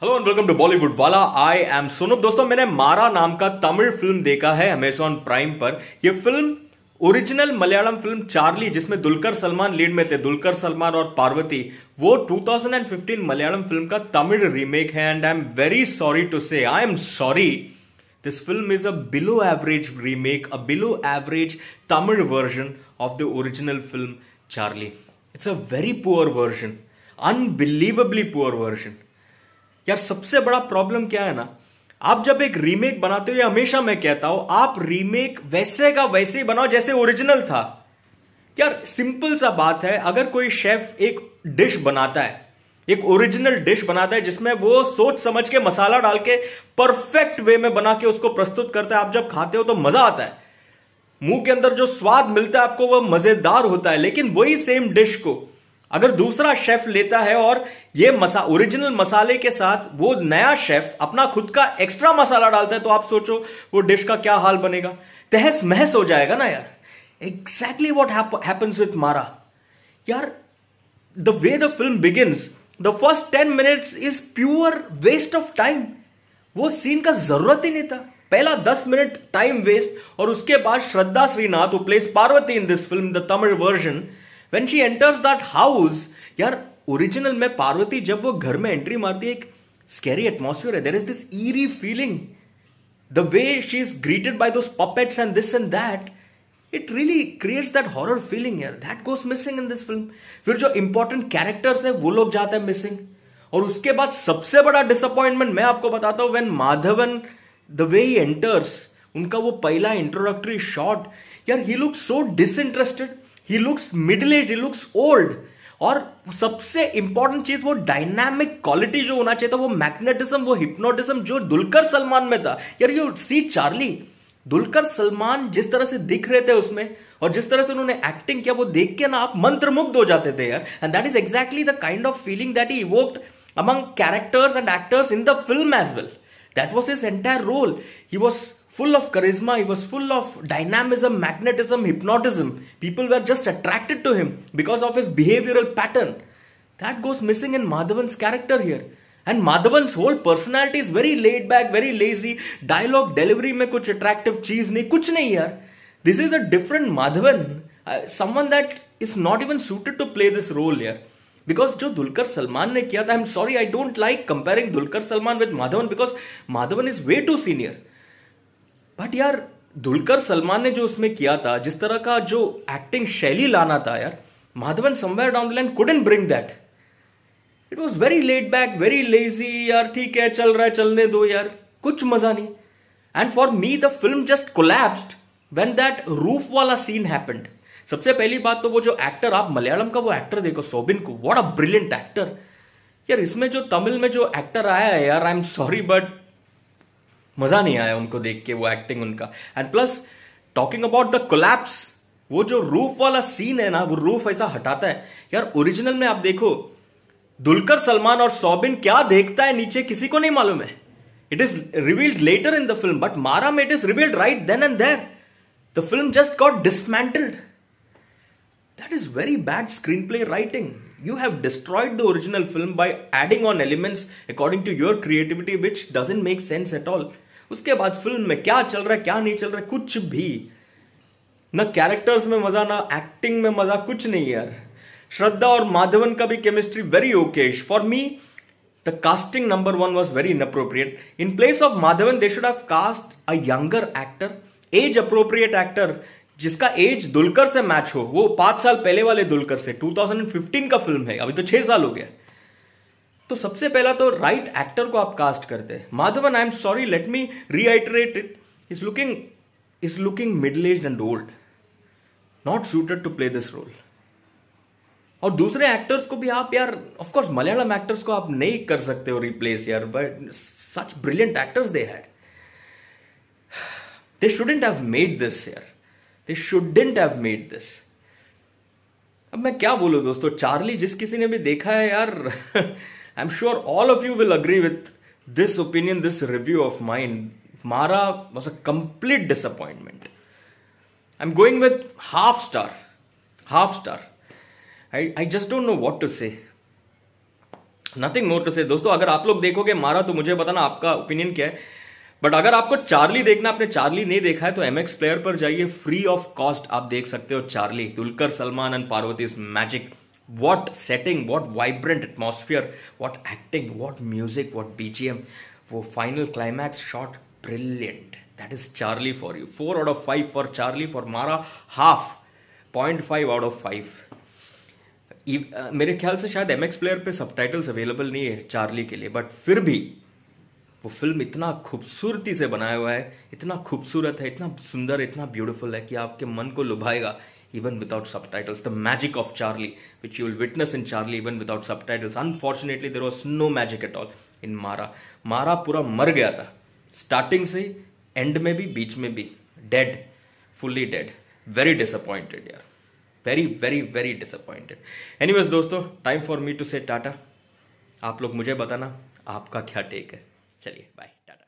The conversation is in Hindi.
Hello and welcome to Bollywood वाला। I am Sunup. दोस्तों, मैंने मारा नाम का तमिल फिल्म देखा है अमेजॉन प्राइम पर। यह film original Malayalam film Charlie, जिसमें दुलकर सलमान लीड में थे, दुलकर सलमान और पार्वती, वो 2015 मलयालम फिल्म का तमिल रीमेक है। And I am very sorry to say, I am sorry, this film is a below average remake, a below average Tamil version of the original film Charlie. It's a very poor version, unbelievably poor version. यार, सबसे बड़ा प्रॉब्लम क्या है ना, आप जब एक रीमेक बनाते हो, ये हमेशा मैं कहता हूं, आप रीमेक वैसे का वैसे ही बनाओ जैसे ओरिजिनल था। यार, सिंपल सा बात है, अगर कोई शेफ एक डिश बनाता है, एक ओरिजिनल डिश बनाता है जिसमें वो सोच समझ के मसाला डाल के परफेक्ट वे में बना के उसको प्रस्तुत करता है, आप जब खाते हो तो मजा आता है, मुंह के अंदर जो स्वाद मिलता है आपको वो मजेदार होता है। लेकिन वही सेम डिश को अगर दूसरा शेफ लेता है और ये ओरिजिनल मसाले के साथ वो नया शेफ अपना खुद का एक्स्ट्रा मसाला डालता है, तो आप सोचो वो डिश का क्या हाल बनेगा। तहस महस हो जाएगा ना यार। Exactly what happens with Maara. यार, the way the film begins, the first 10 minutes is pure waste of time. वो सीन का जरूरत ही नहीं था। पहला 10 मिनट टाइम वेस्ट, और उसके बाद Shraddha Srinath who plays Parvathy in this film the Tamil version, when she enters that house, यार ओरिजिनल में पार्वती जब वो घर में एंट्री मारती है, एक स्कैरी एटमॉस्फेयर है, there is this eerie feeling, the way she is greeted by those puppets and this and that, it really creates that horror feeling. यार, that goes missing in this film. फिर जो इंपॉर्टेंट कैरेक्टर्स है वो लोग जाते हैं मिसिंग। और उसके बाद सबसे बड़ा डिसअपॉइंटमेंट मैं आपको बताता हूं, when Madhavan the way he enters, उनका वो पहला इंट्रोडक्टरी शॉट, यार he looks so disinterested, he looks middle aged, he looks old। और सबसे इंपॉर्टेंट चीज, वो डायनामिक क्वालिटी जो होना चाहिए था, वो मैग्नेटिज्म, वो हिप्नोटिज्म जो दुलकर सलमान में था। यार, you see Charlie, Dulquer Salmaan जिस तरह से दिख रहे थे उसमें और जिस तरह से उन्होंने एक्टिंग किया, वो देख के ना आप मंत्रमुग्ध हो जाते थे यार। And that is exactly the kind of feeling that he evoked among characters and actors in the film as well. That was his entire role. He was full of charisma, he was full of dynamism, magnetism, hypnotism. People were just attracted to him because of his behavioral pattern. That goes missing in Madhavan's character here. And Madhavan's whole personality is very laid back, very lazy. Dialogue delivery में कुछ attractive चीज नहीं, कुछ नहीं यार. This is a different Madhavan. Someone that is not even suited to play this role यार. Because जो दुलकर सलमान ने किया था, I'm sorry, I don't like comparing Dulquer Salmaan with Madhavan because Madhavan is way too senior. But यार, दुलकर सलमान ने जो उसमें किया था, जिस तरह का जो एक्टिंग शैली लाना था यार, Madhavan somewhere down the line couldn't bring that. It was very laid back, very lazy. यार ठीक है, चल रहा है, चलने दो यार, कुछ मजा नहीं। And for me the film just collapsed when that roof वाला सीन हैपेंड। सबसे पहली बात तो वो जो एक्टर, आप मलयालम का वो एक्टर देखो, सोबिन को, व्हाट अ ब्रिलियंट एक्टर। यार, इसमें जो तमिल में जो एक्टर आया है यार, आई एम सॉरी बट मजा नहीं आया उनको देख के, वो एक्टिंग उनका। And plus talking about the collapse, वो जो रूफ वाला सीन है ना, वो रूफ ऐसा हटाता है यार। ओरिजिनल में आप देखो, दुलकर सलमान और सोबिन क्या देखता है नीचे किसी को नहीं मालूम है। It is revealed later in the film, but Maara में it is revealed right then and there. The film just got dismantled. That is very bad screenplay writing. You have destroyed the original film by adding on elements according to your creativity which doesn't make sense at all. उसके बाद फिल्म में क्या चल रहा है, क्या नहीं चल रहा है, कुछ भी ना। कैरेक्टर्स में मजा, ना एक्टिंग में मजा, कुछ नहीं यार। श्रद्धा और माधवन का भी chemistry very okayish. For me the casting number 1 was very inappropriate. In place of Madhavan, they should have cast a younger actor, age appropriate actor, जिसका एज दुलकर से मैच हो। वो 5 साल पहले वाले दुलकर से, 2015 का फिल्म है, अभी तो 6 साल हो गया। तो सबसे पहला तो राइट एक्टर को आप कास्ट करते हैं। Madhavan, I am sorry, let me reiterate it, is looking middle aged and old, not suited to play this role. और दूसरे एक्टर्स को भी आप यार, ऑफ कोर्स मलयालम एक्टर्स को आप नहीं कर सकते हो रिप्लेस यार, but such brilliant actors they had, they shouldn't have made this यार, they shouldn't have made this. अब मैं क्या बोलूं दोस्तों, चार्ली जिस किसी ने भी देखा है यार, I am sure all of you will agree with this opinion, this review of mine. Maara was a complete disappointment. I am going with half star. I just don't know what to say. Nothing more to say दोस्तों। अगर आप लोग देखोगे मारा तो मुझे बताना आपका ओपिनियन क्या है। बट अगर आपको चार्ली देखना, आपने चार्ली नहीं देखा है तो एमएक्स प्लेयर पर जाइए, फ्री ऑफ कॉस्ट आप देख सकते हो Charlie. Dulquer Salmaan and Parvathy's magic, what setting, what vibrant atmosphere, what acting, what music, what BGM, वो final climax shot, brilliant. That is Charlie for you. 4 out of 5 for Charlie. For Maara half, 0.5 out of 5। मेरे ख्याल से शायद एमएक्स प्लेयर पे सबटाइटल्स अवेलेबल नहीं है चार्ली के लिए, बट फिर भी वो फिल्म इतना खूबसूरती से बनाया हुआ है, इतना खूबसूरत है, इतना सुंदर, इतना ब्यूटीफुल है कि आपके मन को लुभाएगा even without subtitles. The magic of Charlie which you will witness in Charlie even without subtitles. Unfortunately there was no magic at all in Maara. Maara पूरा मर गया था, स्टार्टिंग से एंड में भी, बीच में भी, dead, fully dead. Very disappointed यार, very very very disappointed. Anyways दोस्तों, time for me to say tata. आप लोग मुझे बताना आपका क्या टेक है। चलिए बाय, टाटा।